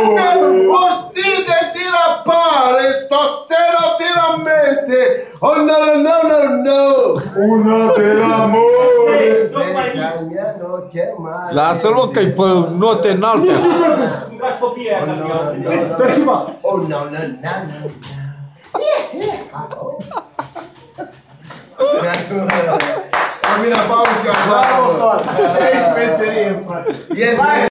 Uccide ti la pare, tossero ti la mette. Oh no, no, no, no. Una dell'amore. Lasă-l, mă, că-i pe note înalte. Oh no, no, no, no. Termina pausa, bravo. Ești meserie, frate.